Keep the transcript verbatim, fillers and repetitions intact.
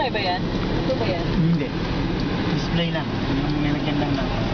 ba yan? Ito ba yan? Hindi. Display lang. Yung nilagyan lang ng